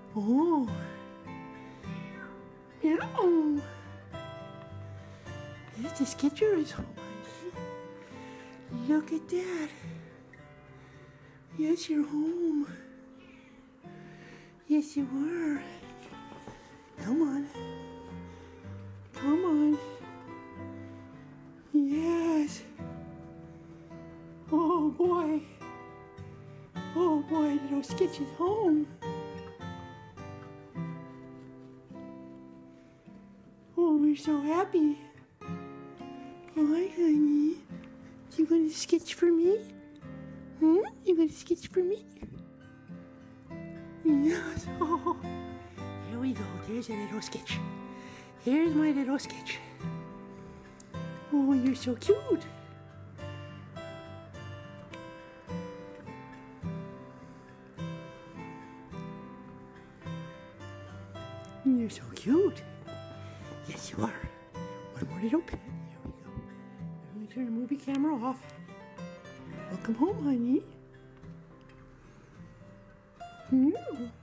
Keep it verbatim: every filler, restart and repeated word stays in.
Oh. Yeah. Oh. It's a Skitch home, honey. Look at that. Yes, you're home. Yes, you are. Come on. Come on. Yes. Oh, boy. Oh, boy, little Skitch is home. Oh, we're so happy. Oh, hi, honey. You gonna sketch for me? Hmm? You gonna sketch for me? Yes. Oh, here we go. There's a little Skitch. Here's my little Skitch. Oh, you're so cute. You're so cute. Yes, you are. One more little pet. Here we go. I'm going to turn the movie camera off. Welcome home, honey. Mm.